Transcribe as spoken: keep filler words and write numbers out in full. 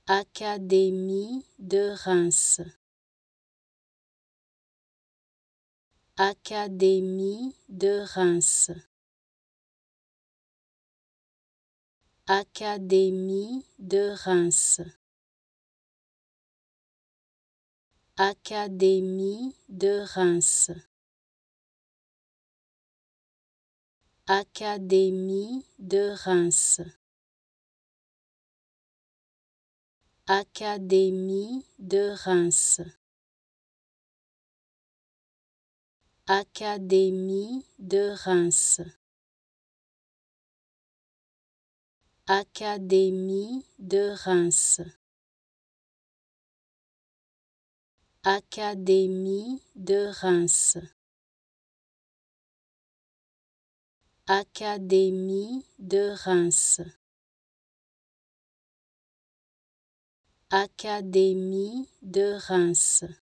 Académie de Reims. Académie de Reims. Académie de Reims. Académie de Reims. Académie de Reims. Académie de Reims. Académie de Reims. Académie de Reims. Académie de Reims. Académie de Reims. Académie de Reims.